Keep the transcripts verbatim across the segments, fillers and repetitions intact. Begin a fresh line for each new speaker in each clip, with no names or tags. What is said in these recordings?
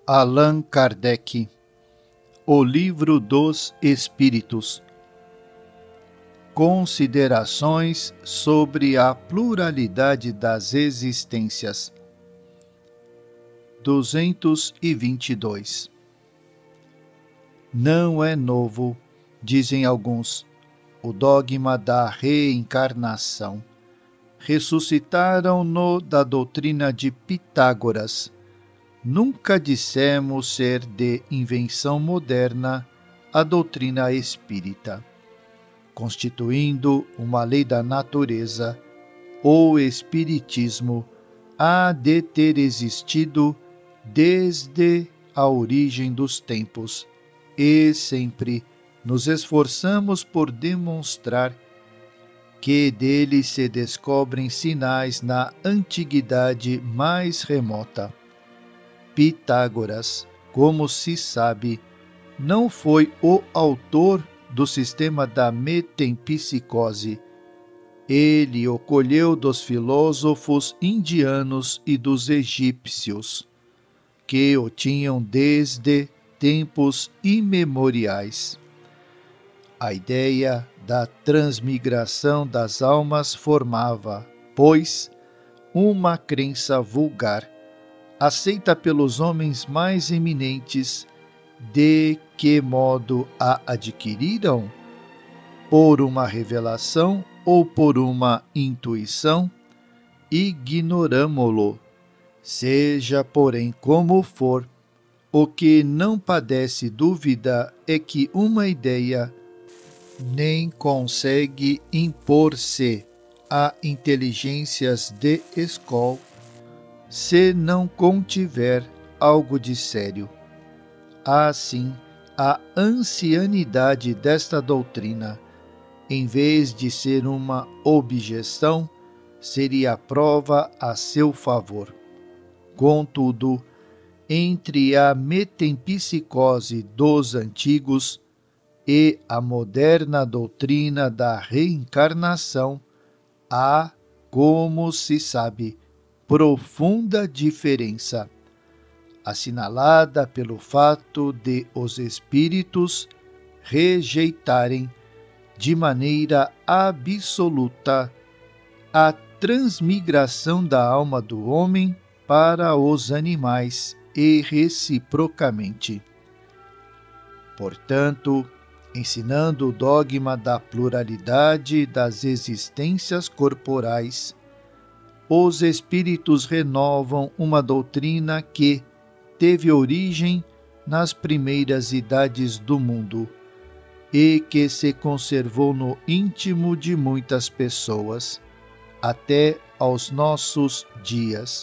Allan Kardec, O Livro dos Espíritos. Considerações sobre a pluralidade das existências. duzentos e vinte e dois. Não é novo, dizem alguns, o dogma da reencarnação. Ressuscitaram-no da doutrina de Pitágoras. Nunca dissemos ser de invenção moderna a doutrina espírita. Constituindo uma lei da natureza, o espiritismo há de ter existido desde a origem dos tempos, e sempre nos esforçamos por demonstrar que dele se descobrem sinais na antiguidade mais remota. Pitágoras, como se sabe, não foi o autor do sistema da metempsicose. Ele o colheu dos filósofos indianos e dos egípcios, que o tinham desde tempos imemoriais. A ideia da transmigração das almas formava, pois, uma crença vulgar, aceita pelos homens mais eminentes. De que modo a adquiriram? Por uma revelação ou por uma intuição? Ignoramo-lo. Seja, porém, como for, o que não padece dúvida é que uma ideia nem consegue impor-se a inteligências de escola se não contiver algo de sério. Assim, a ancianidade desta doutrina, em vez de ser uma objeção, seria prova a seu favor. Contudo, entre a metempsicose dos antigos e a moderna doutrina da reencarnação, há, como se sabe, profunda diferença, assinalada pelo fato de os espíritos rejeitarem de maneira absoluta a transmigração da alma do homem para os animais e reciprocamente. Portanto, ensinando o dogma da pluralidade das existências corporais, os espíritos renovam uma doutrina que teve origem nas primeiras idades do mundo e que se conservou no íntimo de muitas pessoas, até aos nossos dias.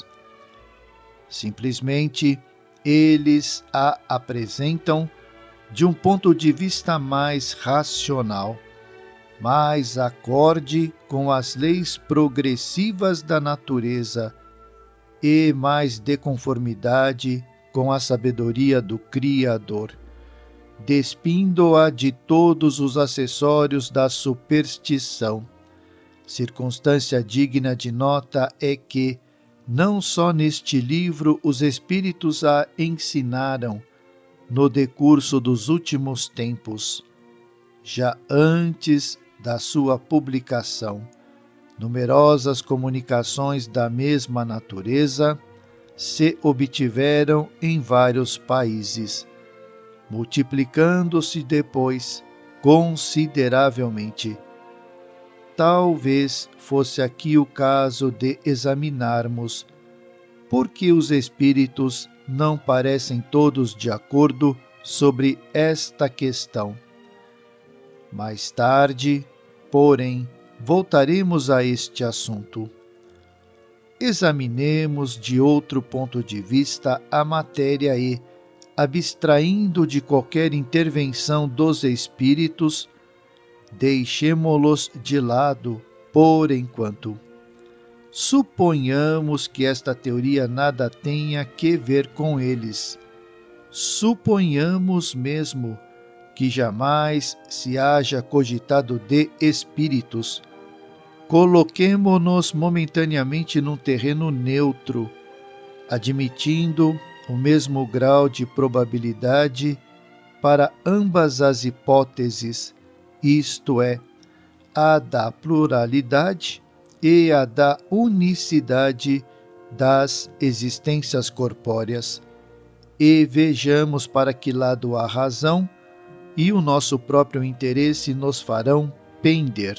Simplesmente, eles a apresentam de um ponto de vista mais racional, mais acorde com as leis progressivas da natureza e mais de conformidade com a sabedoria do Criador, despindo-a de todos os acessórios da superstição. Circunstância digna de nota é que, não só neste livro os Espíritos a ensinaram, no decurso dos últimos tempos, já antes da sua publicação, numerosas comunicações da mesma natureza se obtiveram em vários países, multiplicando-se depois consideravelmente. Talvez fosse aqui o caso de examinarmos por que os espíritos não parecem todos de acordo sobre esta questão. Mais tarde, porém, voltaremos a este assunto. Examinemos de outro ponto de vista a matéria e, abstraindo de qualquer intervenção dos espíritos, deixemo-los de lado por enquanto. Suponhamos que esta teoria nada tenha que ver com eles. Suponhamos mesmo que jamais se haja cogitado de espíritos. Coloquemo-nos momentaneamente num terreno neutro, admitindo o mesmo grau de probabilidade para ambas as hipóteses, isto é, a da pluralidade e a da unicidade das existências corpóreas, e vejamos para que lado a razão e o nosso próprio interesse nos farão pender.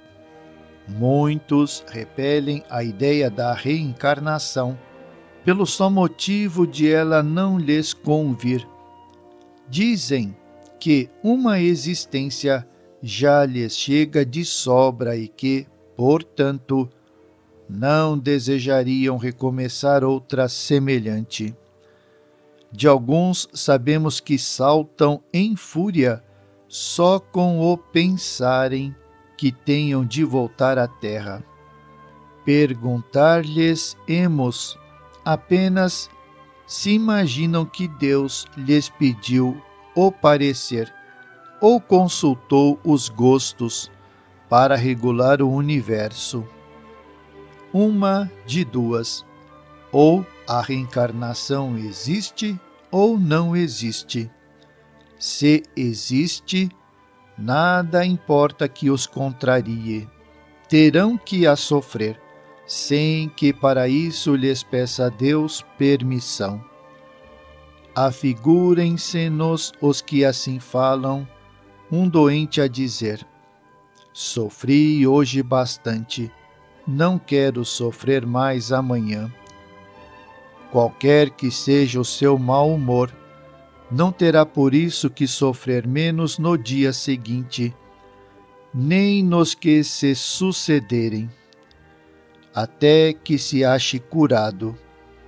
Muitos repelem a ideia da reencarnação pelo só motivo de ela não lhes convir. Dizem que uma existência já lhes chega de sobra e que, portanto, não desejariam recomeçar outra semelhante. De alguns sabemos que saltam em fúria só com o pensarem que tenham de voltar à terra. Perguntar-lhes-emos apenas se imaginam que Deus lhes pediu o parecer ou consultou os gostos para regular o universo. Uma de duas: ou a reencarnação existe ou não existe. Se existe, nada importa que os contrarie. Terão que a sofrer, sem que para isso lhes peça a Deus permissão. Afigurem-se-nos os que assim falam, um doente a dizer: sofri hoje bastante, não quero sofrer mais amanhã. Qualquer que seja o seu mau humor, não terá por isso que sofrer menos no dia seguinte, nem nos que se sucederem, até que se ache curado.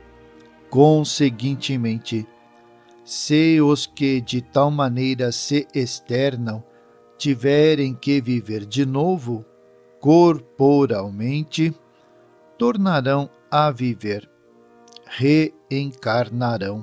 Conseguintemente, se os que de tal maneira se externam tiverem que viver de novo, corporalmente, tornarão a viver, reencarnarão.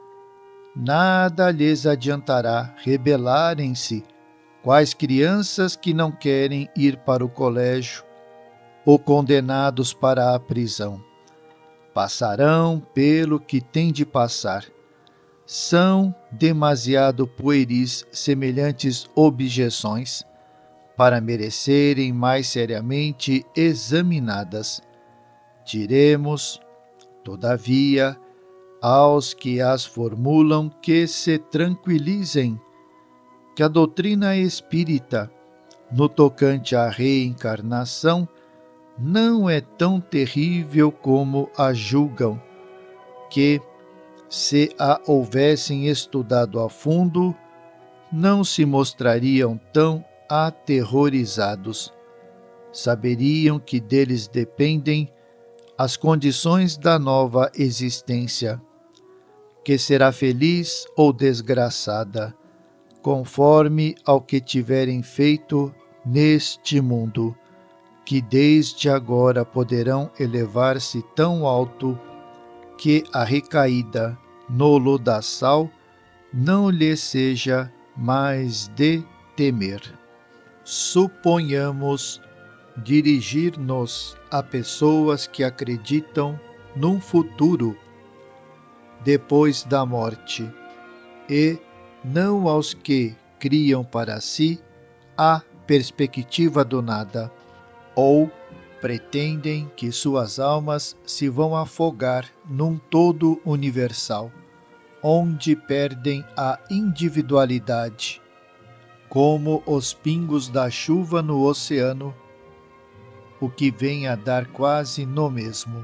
Nada lhes adiantará rebelarem-se, quais crianças que não querem ir para o colégio, ou condenados para a prisão. Passarão pelo que têm de passar. São demasiado pueris semelhantes objeções para merecerem mais seriamente examinadas. Diremos, todavia, aos que as formulam que se tranquilizem, que a doutrina espírita, no tocante à reencarnação, não é tão terrível como a julgam, que, se a houvessem estudado a fundo, não se mostrariam tão aterrorizados. Saberiam que deles dependem as condições da nova existência, que será feliz ou desgraçada, conforme ao que tiverem feito neste mundo, que desde agora poderão elevar-se tão alto que a recaída no lodaçal não lhe seja mais de temer. Suponhamos dirigir-nos a pessoas que acreditam num futuro depois da morte e não aos que criam para si a perspectiva do nada, ou pretendem que suas almas se vão afogar num todo universal, onde perdem a individualidade, como os pingos da chuva no oceano, o que vem a dar quase no mesmo.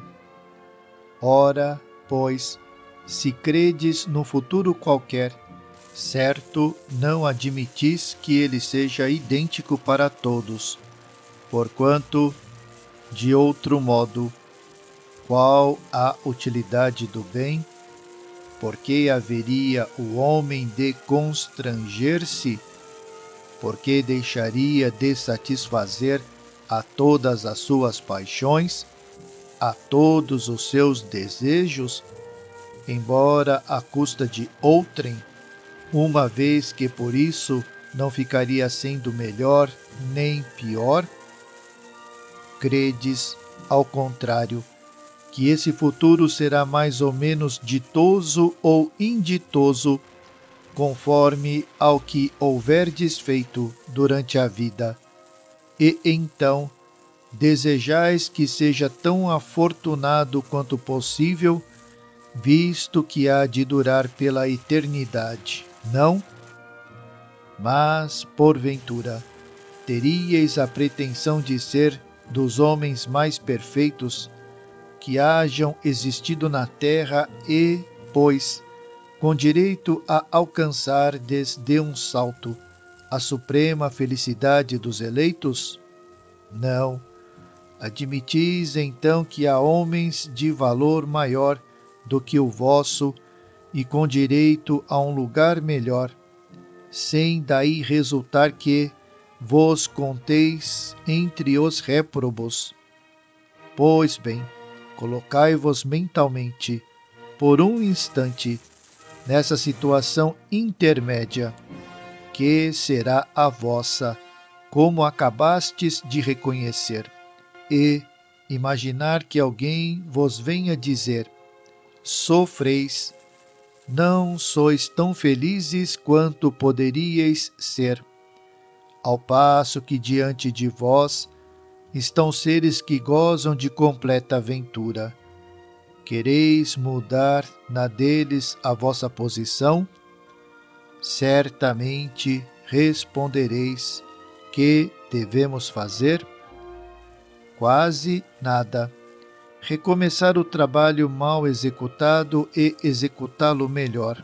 Ora, pois, se credes no futuro qualquer, certo não admitis que ele seja idêntico para todos, porquanto, de outro modo, qual a utilidade do bem? Porque haveria o homem de constranger-se? Porque deixaria de satisfazer a todas as suas paixões, a todos os seus desejos, embora à custa de outrem, uma vez que por isso não ficaria sendo melhor nem pior? Credes, ao contrário, que esse futuro será mais ou menos ditoso ou inditoso, conforme ao que houverdes feito durante a vida. E então, desejais que seja tão afortunado quanto possível, visto que há de durar pela eternidade, não? Mas, porventura, teríeis a pretensão de ser dos homens mais perfeitos que hajam existido na terra e, pois, com direito a alcançar desde um salto a suprema felicidade dos eleitos? Não. Admitis então que há homens de valor maior do que o vosso e com direito a um lugar melhor, sem daí resultar que vos conteis entre os réprobos. Pois bem, colocai-vos mentalmente, por um instante, nessa situação intermédia, que será a vossa, como acabastes de reconhecer, e imaginar que alguém vos venha dizer: sofreis, não sois tão felizes quanto poderíeis ser, ao passo que diante de vós estão seres que gozam de completa ventura. Quereis mudar na deles a vossa posição? Certamente respondereis: que devemos fazer? Quase nada. Recomeçar o trabalho mal executado e executá-lo melhor.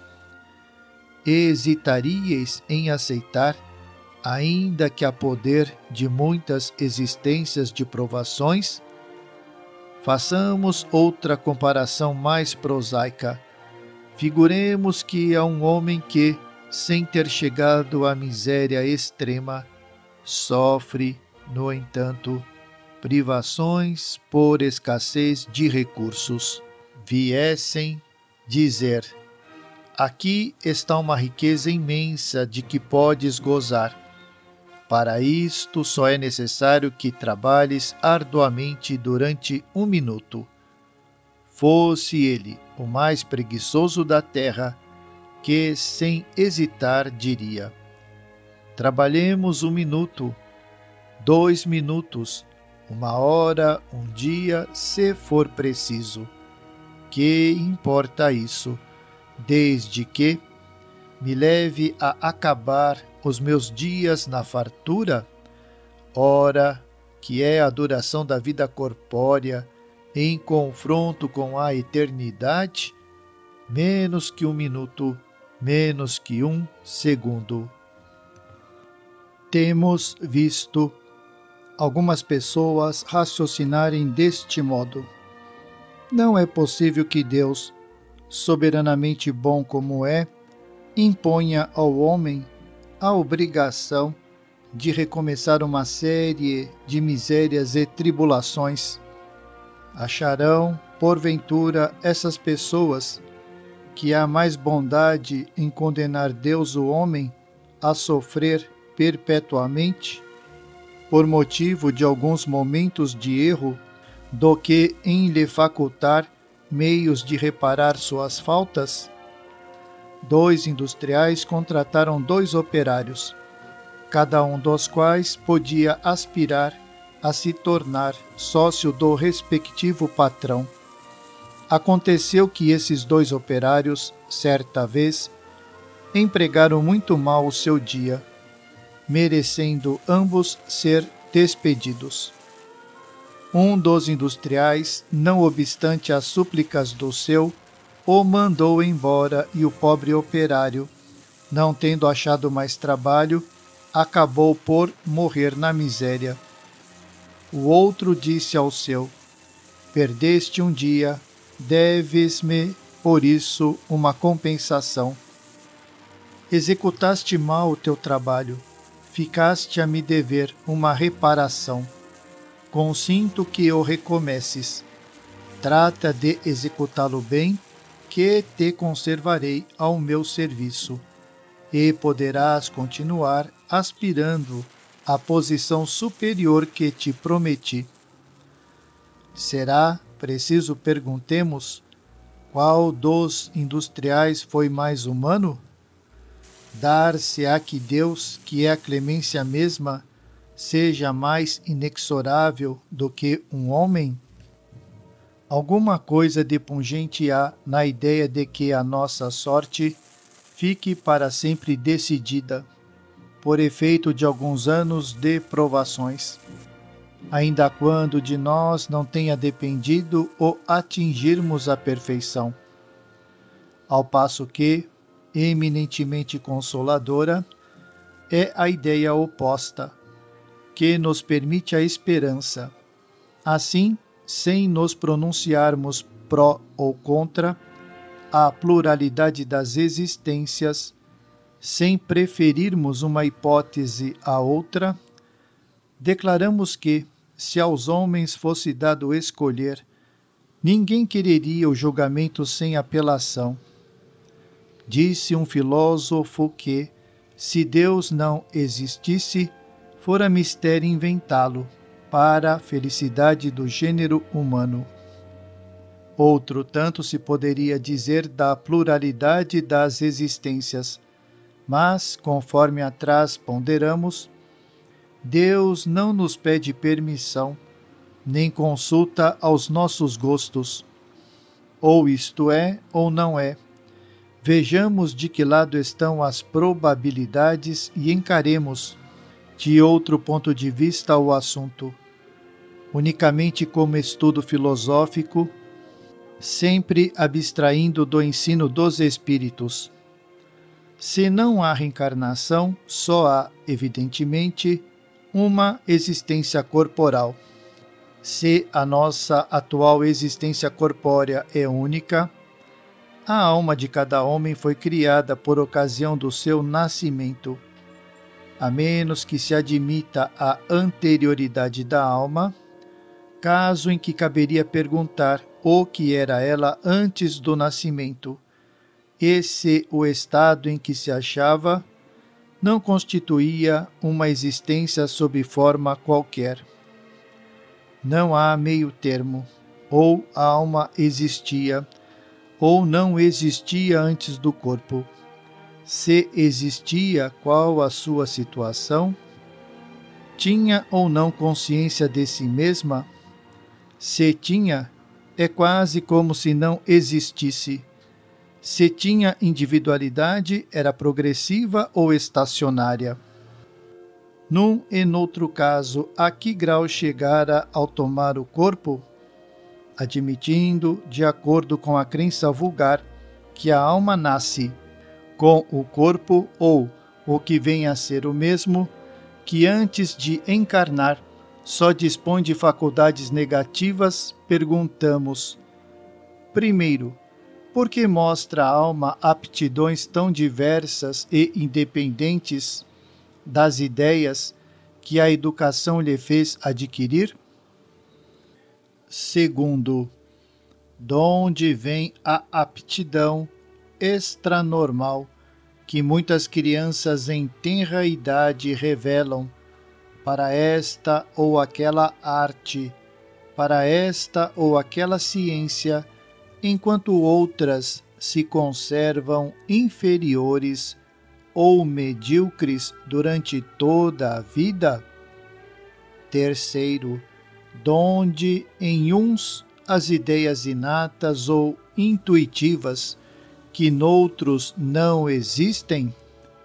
Hesitaríeis em aceitar, ainda que a poder de muitas existências de provações? Façamos outra comparação mais prosaica. Figuremos que há um homem que, sem ter chegado à miséria extrema, sofre, no entanto, privações por escassez de recursos. Viessem dizer: aqui está uma riqueza imensa de que podes gozar. Para isto só é necessário que trabalhes arduamente durante um minuto. Fosse ele o mais preguiçoso da terra, que sem hesitar diria: trabalhemos um minuto, dois minutos, uma hora, um dia, se for preciso. Que importa isso, desde que me leve a acabar os meus dias na fartura? Ora, que é a duração da vida corpórea em confronto com a eternidade? Menos que um minuto, menos que um segundo. Temos visto algumas pessoas raciocinarem deste modo: não é possível que Deus, soberanamente bom como é, imponha ao homem a obrigação de recomeçar uma série de misérias e tribulações. Acharão, porventura, essas pessoas que há mais bondade em condenar Deus o homem a sofrer perpetuamente, por motivo de alguns momentos de erro, do que em lhe facultar meios de reparar suas faltas? Dois industriais contrataram dois operários, cada um dos quais podia aspirar a se tornar sócio do respectivo patrão. Aconteceu que esses dois operários, certa vez, empregaram muito mal o seu dia, merecendo ambos ser despedidos. Um dos industriais, não obstante as súplicas do seu, o mandou embora e o pobre operário, não tendo achado mais trabalho, acabou por morrer na miséria. O outro disse ao seu: perdeste um dia, deves-me, por isso, uma compensação. Executaste mal o teu trabalho, ficaste a me dever uma reparação. Consinto que o recomeces. Trata de executá-lo bem, que te conservarei ao meu serviço, e poderás continuar aspirando à posição superior que te prometi. Será, preciso perguntemos qual dos industriais foi mais humano? Dar-se-á que Deus, que é a clemência mesma, seja mais inexorável do que um homem? Alguma coisa de pungente há na ideia de que a nossa sorte fique para sempre decidida, por efeito de alguns anos de provações, ainda quando de nós não tenha dependido o atingirmos a perfeição. Ao passo que, eminentemente consoladora, é a ideia oposta, que nos permite a esperança. Assim, sem nos pronunciarmos pró ou contra a pluralidade das existências, sem preferirmos uma hipótese à outra, declaramos que, se aos homens fosse dado escolher, ninguém quereria o julgamento sem apelação. Disse um filósofo que, se Deus não existisse, fora mistério inventá-lo, para a felicidade do gênero humano. Outro tanto se poderia dizer da pluralidade das existências, mas, conforme atrás ponderamos, Deus não nos pede permissão, nem consulta aos nossos gostos. Ou isto é, ou não é. Vejamos de que lado estão as probabilidades e encaremos, de outro ponto de vista, o assunto. Unicamente como estudo filosófico, sempre abstraindo do ensino dos espíritos. Se não há reencarnação, só há, evidentemente, uma existência corporal. Se a nossa atual existência corpórea é única, a alma de cada homem foi criada por ocasião do seu nascimento. A menos que se admita a anterioridade da alma, caso em que caberia perguntar o que era ela antes do nascimento, e se o estado em que se achava não constituía uma existência sob forma qualquer. Não há meio termo, ou a alma existia, ou não existia antes do corpo. Se existia, qual a sua situação? Tinha ou não consciência de si mesma? Se tinha, é quase como se não existisse. Se tinha individualidade, era progressiva ou estacionária? Num e noutro caso, a que grau chegara ao tomar o corpo? Admitindo, de acordo com a crença vulgar, que a alma nasce com o corpo ou, o que vem a ser o mesmo, que antes de encarnar só dispõe de faculdades negativas, perguntamos: primeiro, por que mostra a alma aptidões tão diversas e independentes das ideias que a educação lhe fez adquirir? Segundo, donde vem a aptidão extranormal que muitas crianças em tenra idade revelam para esta ou aquela arte, para esta ou aquela ciência, enquanto outras se conservam inferiores ou medíocres durante toda a vida? Terceiro, donde em uns as ideias inatas ou intuitivas que noutros não existem?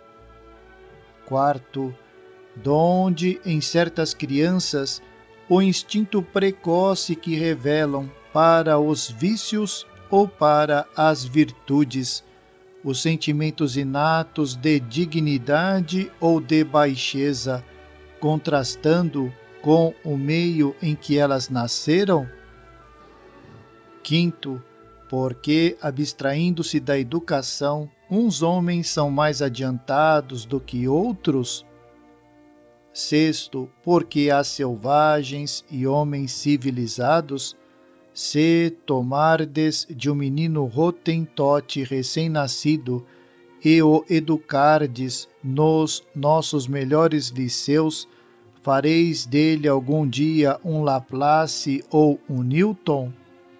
Quarto, donde em certas crianças o instinto precoce que revelam para os vícios ou para as virtudes, os sentimentos inatos de dignidade ou de baixeza, contrastando com o meio em que elas nasceram? Quinto, porque, abstraindo-se da educação, uns homens são mais adiantados do que outros? Sexto, porque há selvagens e homens civilizados, se tomardes de um menino rotentote recém-nascido e o educardes nos nossos melhores liceus, fareis dele algum dia um Laplace ou um Newton?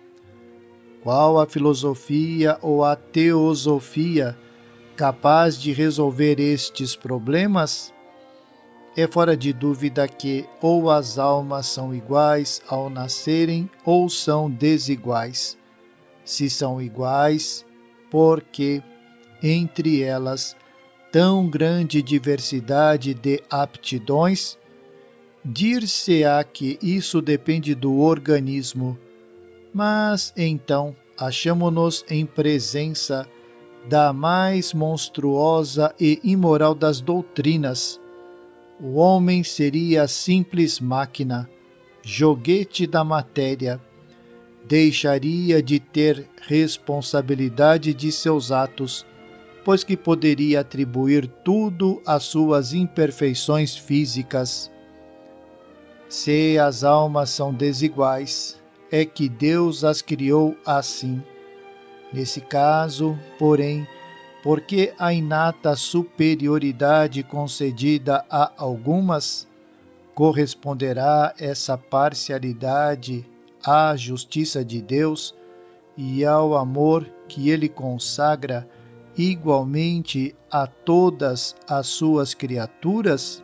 Qual a filosofia ou a teosofia capaz de resolver estes problemas? É fora de dúvida que ou as almas são iguais ao nascerem ou são desiguais. Se são iguais, porque entre elas tão grande diversidade de aptidões, dir-se-á que isso depende do organismo, mas então achamo-nos em presença da mais monstruosa e imoral das doutrinas. O homem seria simples máquina, joguete da matéria, deixaria de ter responsabilidade de seus atos, pois que poderia atribuir tudo às suas imperfeições físicas. Se as almas são desiguais, é que Deus as criou assim. Nesse caso, porém, porque a inata superioridade concedida a algumas, corresponderá essa parcialidade à justiça de Deus e ao amor que Ele consagra igualmente a todas as suas criaturas?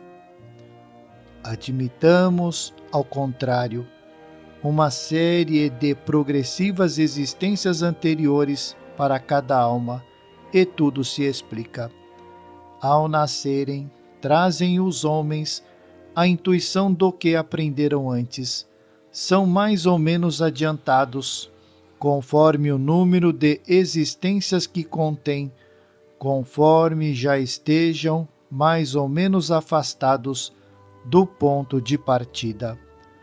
Admitamos, ao contrário, uma série de progressivas existências anteriores para cada alma, e tudo se explica. Ao nascerem, trazem os homens a intuição do que aprenderam antes. São mais ou menos adiantados, conforme o número de existências que contêm, conforme já estejam mais ou menos afastados do ponto de partida.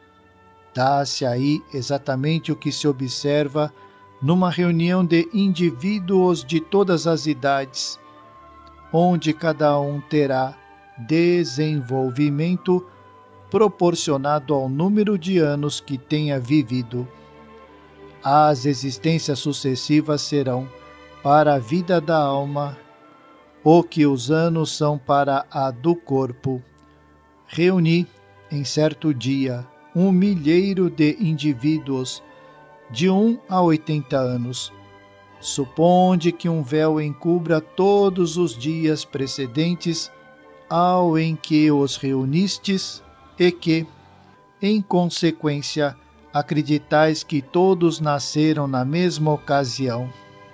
Dá-se aí exatamente o que se observa numa reunião de indivíduos de todas as idades, onde cada um terá desenvolvimento proporcionado ao número de anos que tenha vivido. As existências sucessivas serão, para a vida da alma, o que os anos são para a do corpo. Reuni, em certo dia, um milheiro de indivíduos, de um a oitenta anos. Suponde que um véu encubra todos os dias precedentes ao em que os reunistes e que, em consequência, acreditais que todos nasceram na mesma ocasião.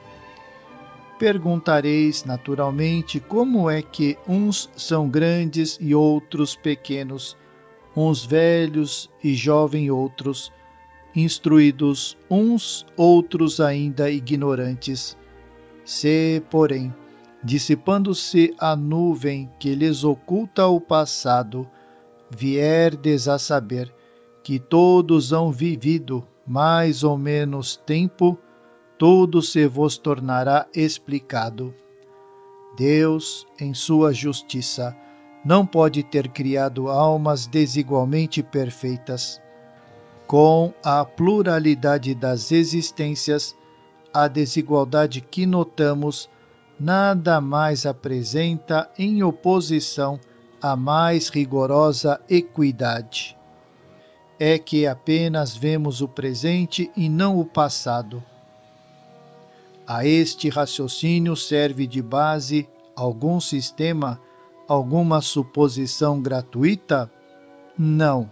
Perguntareis, naturalmente, como é que uns são grandes e outros pequenos, uns velhos e jovens outros, instruídos uns, outros ainda ignorantes. Se, porém, dissipando-se a nuvem que lhes oculta o passado, vierdes a saber que todos hão vivido mais ou menos tempo, tudo se vos tornará explicado. Deus, em sua justiça, não pode ter criado almas desigualmente perfeitas. Com a pluralidade das existências, a desigualdade que notamos nada mais apresenta em oposição à mais rigorosa equidade. É que apenas vemos o presente e não o passado. A este raciocínio serve de base algum sistema, alguma suposição gratuita? Não.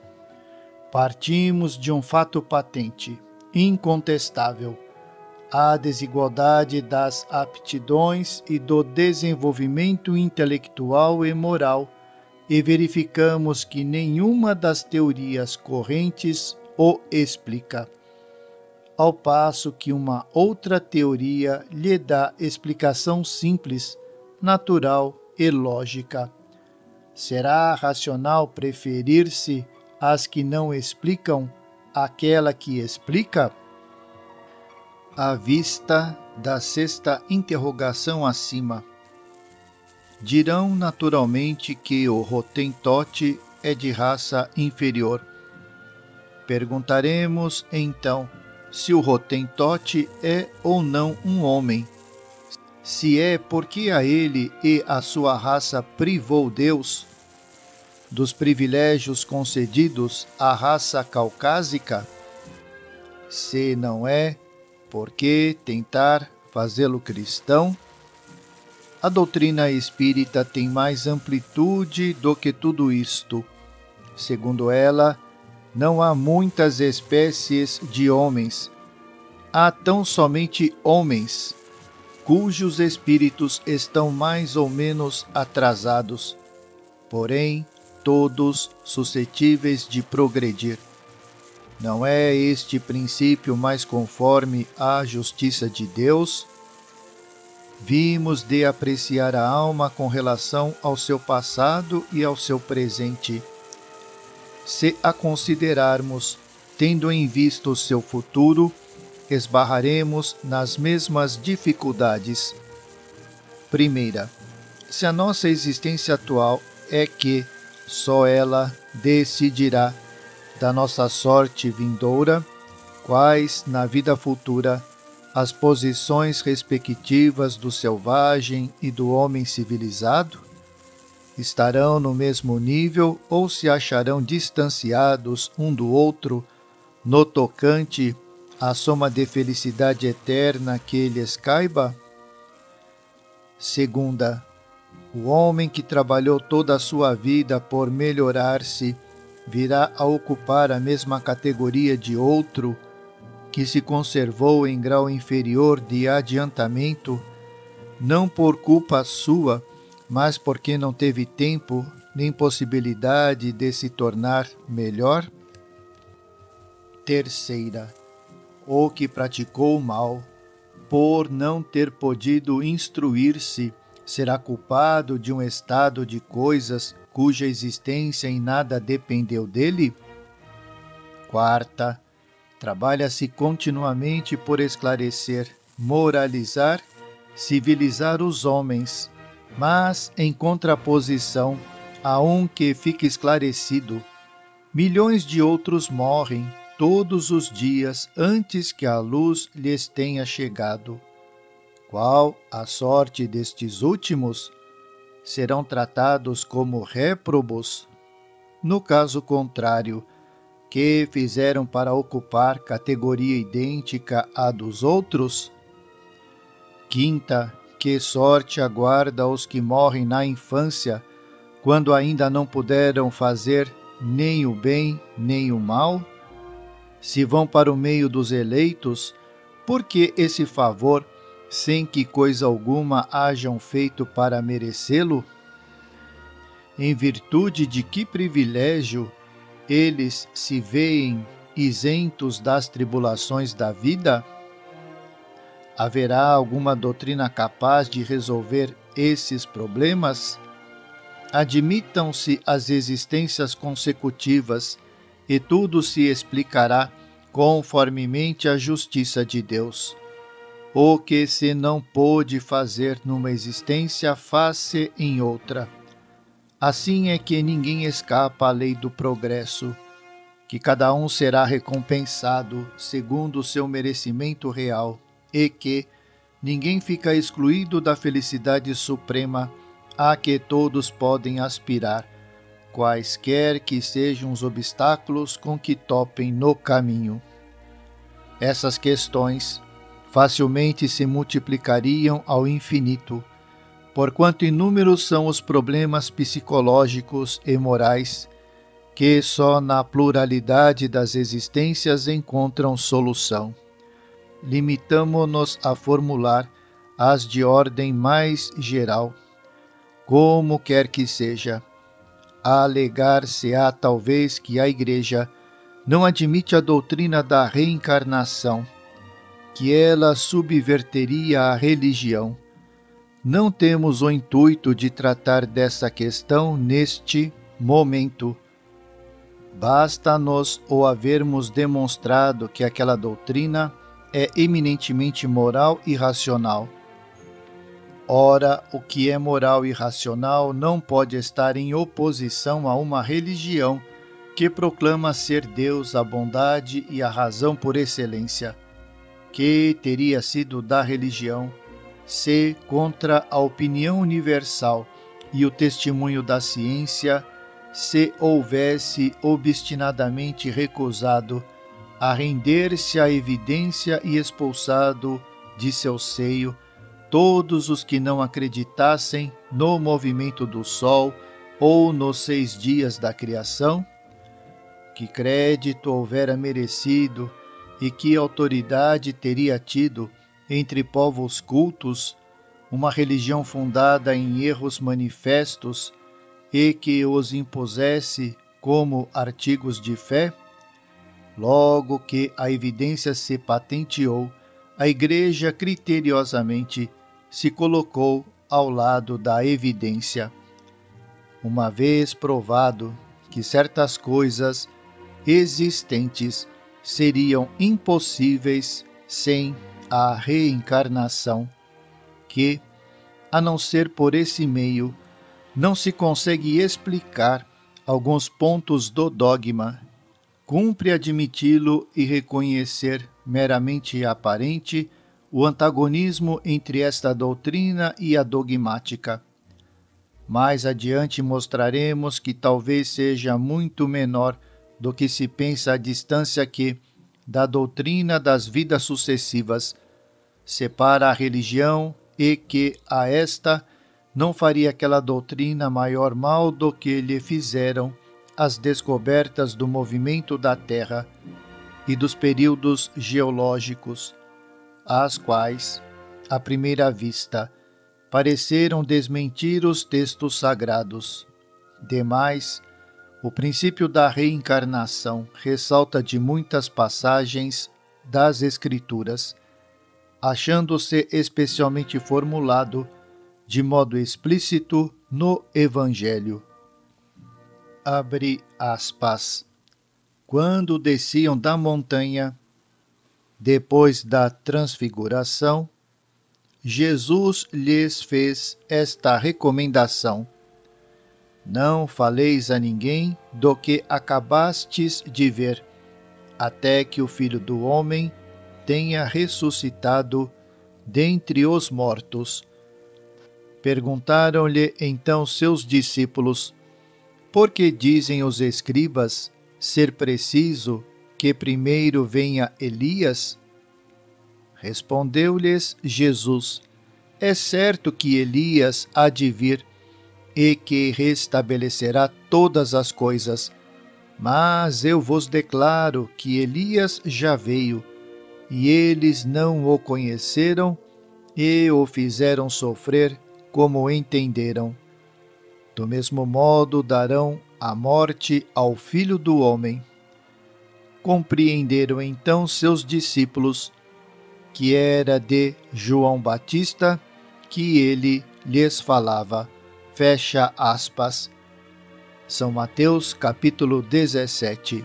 Partimos de um fato patente, incontestável, a desigualdade das aptidões e do desenvolvimento intelectual e moral, e verificamos que nenhuma das teorias correntes o explica, ao passo que uma outra teoria lhe dá explicação simples, natural e lógica. Será racional preferir-se as que não explicam aquela que explica? À vista da sexta interrogação acima, dirão naturalmente que o Hottentote é de raça inferior. Perguntaremos, então, se o Hottentote é ou não um homem. Se é, porque a ele e a sua raça privou Deus dos privilégios concedidos à raça caucásica? Se não é, Por que tentar fazê-lo cristão? A doutrina espírita tem mais amplitude do que tudo isto. Segundo ela, não há muitas espécies de homens. Há tão somente homens, cujos espíritos estão mais ou menos atrasados, porém todos suscetíveis de progredir. Não é este princípio mais conforme à justiça de Deus? Vimos de apreciar a alma com relação ao seu passado e ao seu presente. Se a considerarmos, tendo em vista o seu futuro, esbarraremos nas mesmas dificuldades. Primeira, se a nossa existência atual é que só ela decidirá da nossa sorte vindoura, quais na vida futura as posições respectivas do selvagem e do homem civilizado? Estarão no mesmo nível ou se acharão distanciados um do outro no tocante à soma de felicidade eterna que lhes caiba? Segunda, o homem que trabalhou toda a sua vida por melhorar-se virá a ocupar a mesma categoria de outro que se conservou em grau inferior de adiantamento, não por culpa sua, mas porque não teve tempo nem possibilidade de se tornar melhor? Terceira, o que praticou o mal, por não ter podido instruir-se, será culpado de um estado de coisas cuja existência em nada dependeu dele? Quarta, trabalha-se continuamente por esclarecer, moralizar, civilizar os homens, mas em contraposição a um que fica esclarecido, milhões de outros morrem todos os dias antes que a luz lhes tenha chegado. Qual a sorte destes últimos? Serão tratados como réprobos? No caso contrário, que fizeram para ocupar categoria idêntica à dos outros? Quinta, que sorte aguarda os que morrem na infância, quando ainda não puderam fazer nem o bem nem o mal? Se vão para o meio dos eleitos, por que esse favor, sem que coisa alguma hajam feito para merecê-lo? Em virtude de que privilégio eles se veem isentos das tribulações da vida? Haverá alguma doutrina capaz de resolver esses problemas? Admitam-se as existências consecutivas e tudo se explicará conformemente à justiça de Deus. O que se não pôde fazer numa existência, faz-se em outra. Assim é que ninguém escapa à lei do progresso, que cada um será recompensado segundo o seu merecimento real e que ninguém fica excluído da felicidade suprema a que todos podem aspirar, quaisquer que sejam os obstáculos com que topem no caminho. Essas questões facilmente se multiplicariam ao infinito, porquanto inúmeros são os problemas psicológicos e morais que só na pluralidade das existências encontram solução. Limitamo-nos a formular as de ordem mais geral. Como quer que seja, alegar-se-á talvez que a Igreja não admite a doutrina da reencarnação, que ela subverteria a religião. Não temos o intuito de tratar dessa questão neste momento. Basta-nos o havermos demonstrado que aquela doutrina é eminentemente moral e racional. Ora, o que é moral e racional não pode estar em oposição a uma religião que proclama ser Deus a bondade e a razão por excelência. Que teria sido da religião se, contra a opinião universal e o testemunho da ciência, se houvesse obstinadamente recusado a render-se à evidência e expulsado de seu seio todos os que não acreditassem no movimento do sol ou nos seis dias da criação? Que crédito houvera merecido e que autoridade teria tido entre povos cultos uma religião fundada em erros manifestos e que os impusesse como artigos de fé? Logo que a evidência se patenteou, a Igreja criteriosamente se colocou ao lado da evidência. Uma vez provado que certas coisas existentes seriam impossíveis sem a reencarnação, que, a não ser por esse meio, não se consegue explicar alguns pontos do dogma, cumpre admiti-lo e reconhecer meramente aparente o antagonismo entre esta doutrina e a dogmática. Mais adiante mostraremos que talvez seja muito menor do que se pensa a distância que, da doutrina das vidas sucessivas, separa a religião e que a esta não faria aquela doutrina maior mal do que lhe fizeram as descobertas do movimento da Terra e dos períodos geológicos, as quais, à primeira vista, pareceram desmentir os textos sagrados. Demais, o princípio da reencarnação ressalta de muitas passagens das Escrituras, achando-se especialmente formulado de modo explícito no Evangelho. Abre aspas. Quando desciam da montanha, depois da transfiguração, Jesus lhes fez esta recomendação: não faleis a ninguém do que acabastes de ver, até que o Filho do Homem tenha ressuscitado dentre os mortos. Perguntaram-lhe então seus discípulos: por que dizem os escribas ser preciso que primeiro venha Elias? Respondeu-lhes Jesus: é certo que Elias há de vir e que restabelecerá todas as coisas, mas eu vos declaro que Elias já veio, e eles não o conheceram e o fizeram sofrer como entenderam. Do mesmo modo darão a morte ao Filho do Homem. Compreenderam então seus discípulos que era de João Batista que ele lhes falava. Fecha aspas. São Mateus capítulo dezessete.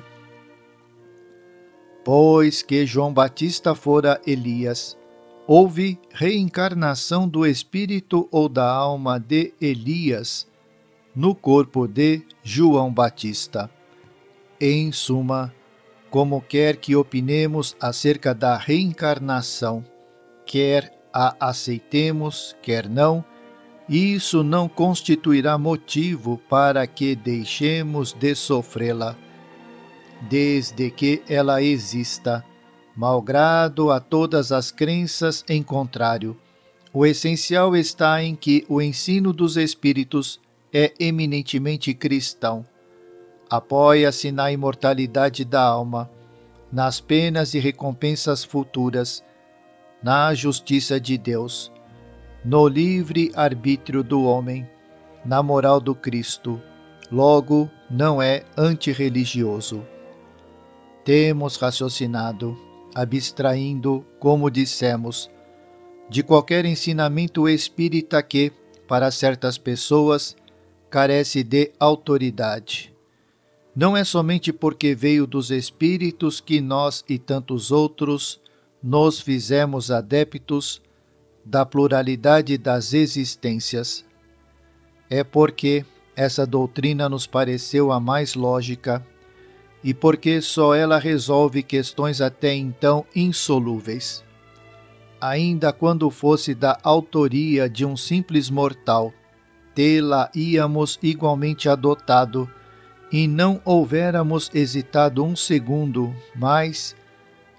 Pois que João Batista fora Elias, houve reencarnação do espírito ou da alma de Elias no corpo de João Batista. Em suma, como quer que opinemos acerca da reencarnação, quer a aceitemos, quer não, isso não constituirá motivo para que deixemos de sofrê-la, desde que ela exista, malgrado a todas as crenças em contrário. O essencial está em que o ensino dos Espíritos é eminentemente cristão. Apoia-se na imortalidade da alma, nas penas e recompensas futuras, na justiça de Deus, no livre arbítrio do homem, na moral do Cristo. Logo, não é antirreligioso. Temos raciocinado, abstraindo, como dissemos, de qualquer ensinamento espírita que, para certas pessoas, carece de autoridade. Não é somente porque veio dos Espíritos que nós e tantos outros nos fizemos adeptos da pluralidade das existências. É porque essa doutrina nos pareceu a mais lógica e porque só ela resolve questões até então insolúveis. Ainda quando fosse da autoria de um simples mortal, tê-la íamos igualmente adotado e não houvéramos hesitado um segundo, mas,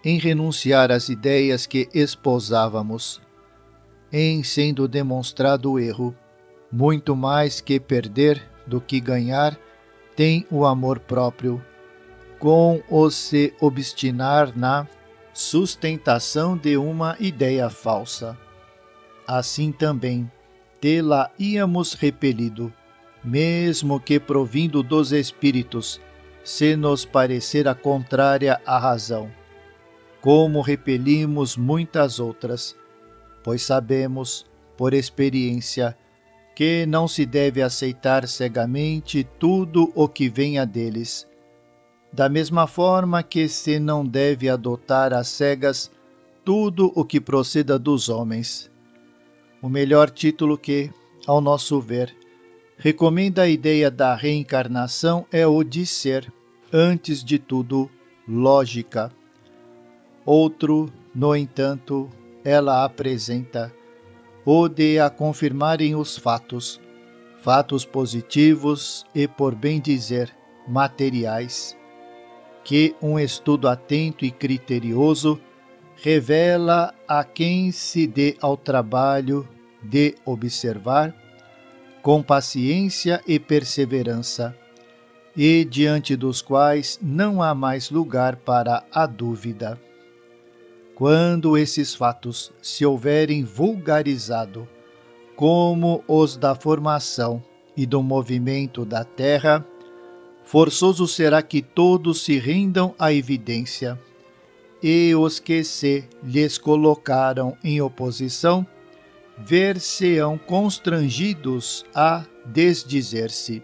em renunciar às ideias que esposávamos, em sendo demonstrado o erro, muito mais que perder do que ganhar, tem o amor próprio, com o se obstinar na sustentação de uma ideia falsa. Assim também, tê-la íamos repelido, mesmo que provindo dos espíritos, se nos parecer contrária à razão, como repelimos muitas outras, pois sabemos, por experiência, que não se deve aceitar cegamente tudo o que venha deles, da mesma forma que se não deve adotar às cegas tudo o que proceda dos homens. O melhor título que, ao nosso ver, recomenda a ideia da reencarnação é o de ser, antes de tudo, lógica. Outro, no entanto, ela apresenta o de a confirmarem os fatos, fatos positivos e, por bem dizer, materiais, que um estudo atento e criterioso revela a quem se dê ao trabalho de observar com paciência e perseverança, e diante dos quais não há mais lugar para a dúvida. Quando esses fatos se houverem vulgarizado, como os da formação e do movimento da Terra, forçoso será que todos se rendam à evidência, e os que se lhes colocaram em oposição ver-se-ão constrangidos a desdizer-se.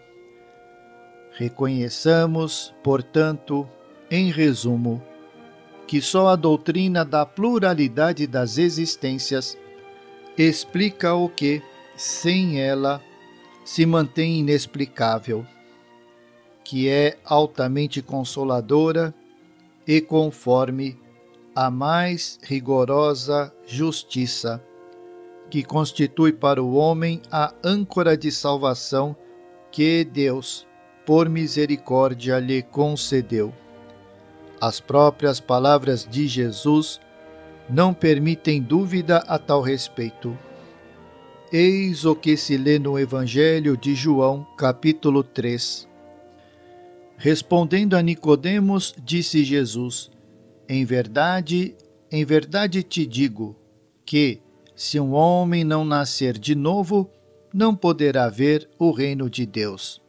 Reconheçamos, portanto, em resumo, que só a doutrina da pluralidade das existências explica o que, sem ela, se mantém inexplicável, que é altamente consoladora e conforme a mais rigorosa justiça, que constitui para o homem a âncora de salvação que Deus, por misericórdia, lhe concedeu. As próprias palavras de Jesus não permitem dúvida a tal respeito. Eis o que se lê no Evangelho de João, capítulo três. Respondendo a Nicodemos, disse Jesus: Em verdade, em verdade te digo que, se um homem não nascer de novo, não poderá ver o reino de Deus.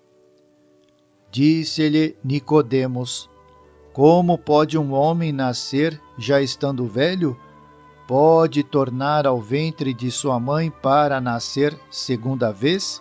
Disse-lhe Nicodemos: Como pode um homem nascer já estando velho? Pode tornar ao ventre de sua mãe para nascer segunda vez?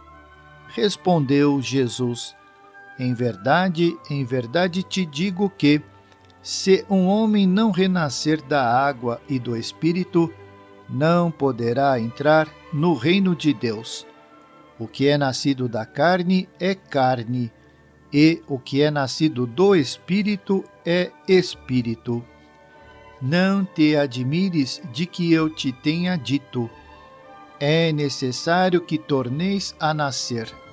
Respondeu Jesus: Em verdade, em verdade te digo que, se um homem não renascer da água e do Espírito, não poderá entrar no reino de Deus. O que é nascido da carne é carne, e o que é nascido do Espírito é Espírito. Não te admires de que eu te tenha dito: é necessário que torneis a nascer.